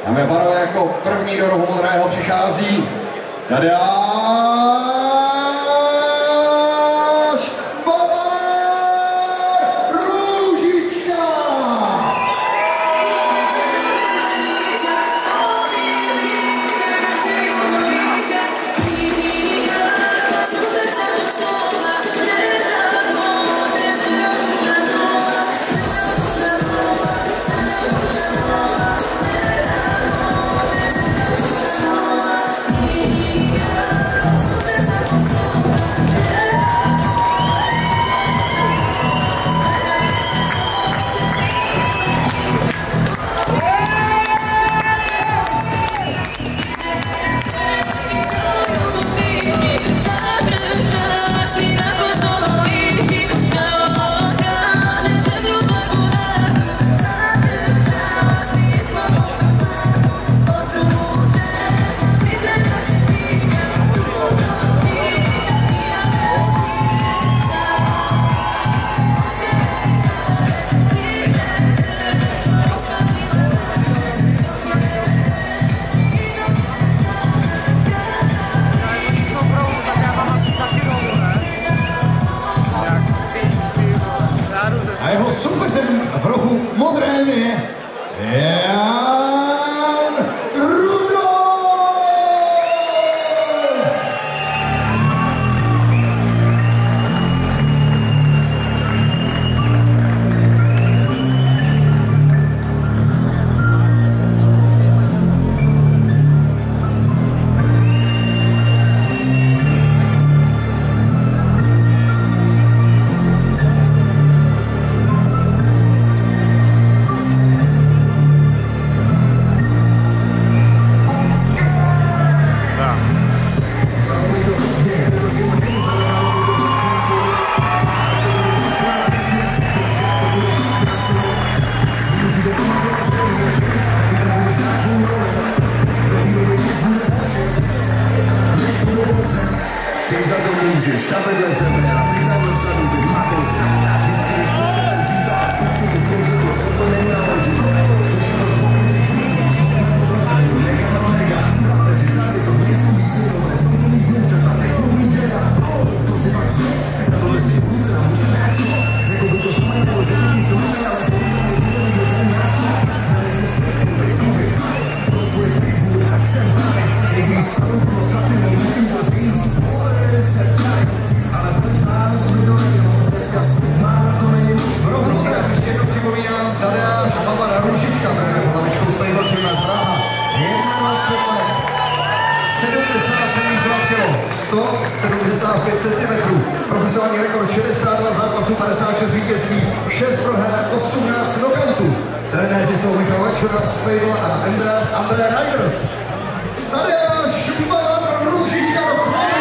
Dámy a pánové, jako první do rohu modrého přichází Tadeáš Růžička! A jeho soupeřem v rohu modrém je Jan Rudolf! Ty za to můžeš, ta vedle tebe a ty tam vzadu, teď máš tam. Vždycky, když to ten bývá, pustit do koncertu, to nenáhodí. Slyším to zvuky, mega, takže tady to nejsou výsledové, jsou to mých vnoučata, teď mluví děda. To si fakt co? Na tohle si vůbec nám musím načo. Jako by to znamenalo, že to nic umí, ale to bude že ten jasno. Tady je svět, bude to svoje bude tak jsem tady. Když jsem za ty musím to říct. V rohu modrém ještě jednou připomínám Tadeáš Růžička, trenér hlavičkou Stable Team Praha, 21 let, 77 kg, 175 cm, profesionální rekord 62 zápasů, 56 vítězství, 6 proher, 18 knockoutů. Trenéři jsou Michal Vačura, Stable a André Riders. Tadeáš Růžička do Prahy!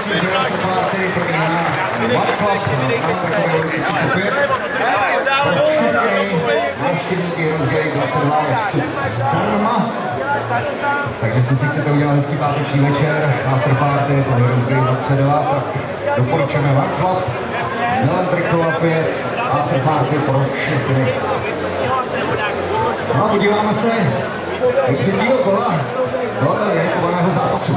si, že afterparty probíhá One Club na Trachově ulici 35. Pro všechny návštěvníky Heroes Gate 22 je vstup zdarma. Takže si chcete udělat hezký páteční večer, afterparty pro Heroes Gate 22, tak doporučujeme One Club. Milan Trchova 5, afterparty pro všechny. No a podíváme se do třetího kola tohoto vyhypovaného zápasu.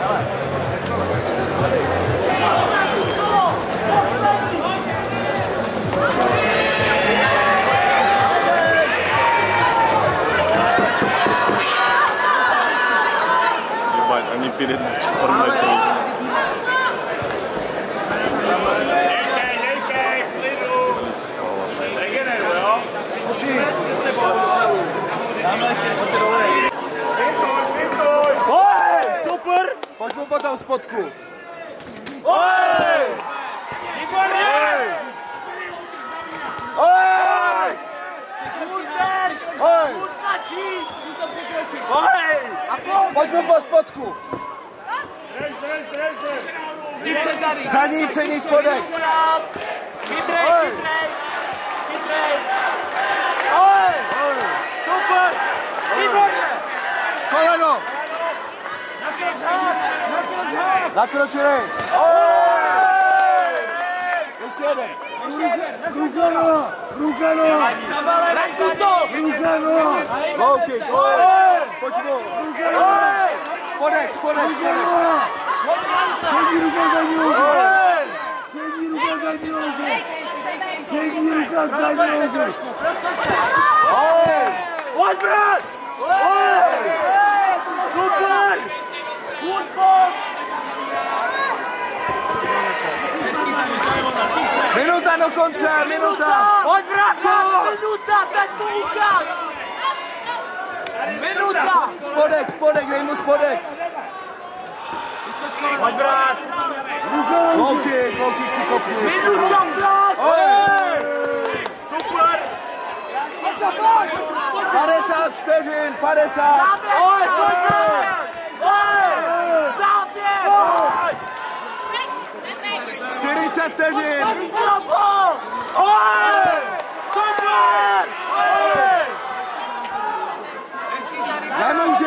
Ani 5 mlečí. Super! Pojď mu potom spodku. Oj! Výborně! Oj! Oj! Oj! Pojď mu po spodku. Za ní přední spodek. Chytrej! Oj! Super! Výborně! Koleno! Nakročili! Ještě jeden! Rukano! Rukano! Low kick! Pojď mu! Spodek! Přední ruka zadní nohu! Pojď brat! Super! Minuta do konce, minuta! Pojď brácho! Minuta, teď to ukáž! Minuta! Spodek, dej mu spodek! Pojď brát! Low kick si kopni! Minuta, brát! Super! 50 vteřin, 50! Pojď brát! 40 vteřin! Nemůže!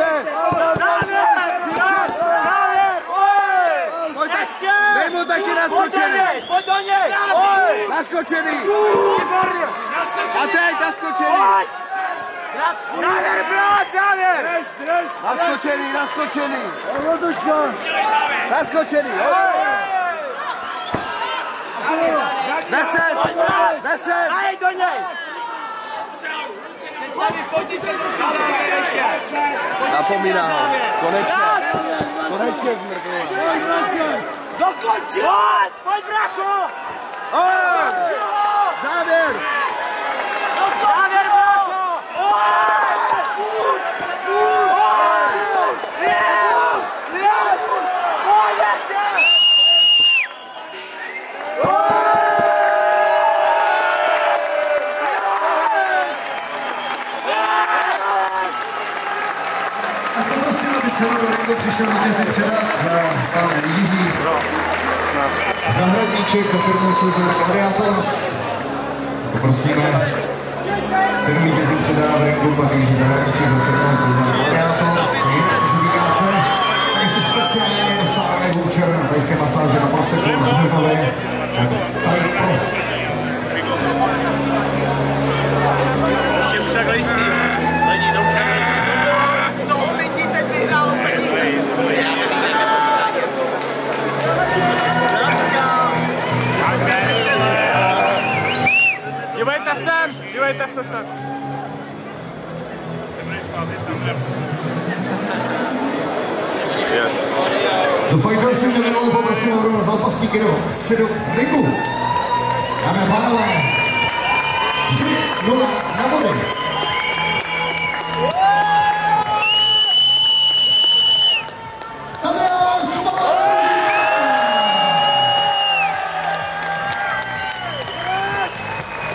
Dej mu taky naskočený! Pojď do něj! Naskočený! A teď naskočený! Závěr, brat, závěr! Naskočený! Naskočený! 10! Daj do něj! Napomíná ho. Konečně zmrtvil. Dokončil! Pojď, bracho! Závěr! Závěr, bracho! Cenu do ringu přišel vítězi předat pan Jiří Zahradníček za firmu Cezar Gladiators. Poprosíme cenu vítězi předat v ringu pan Jiří Zahradníček za firmu Cezar Gladiators. Co se týká cen, tak ještě speciálně dostáváme voucher na tajské masáže na Proseku na Břechově od Thai Pro. Dívejte se sem. Yes. Do Fighters in the middle poprosím ho na zápasníky do středu ringu. Dámy a pánové, 3-0 na body.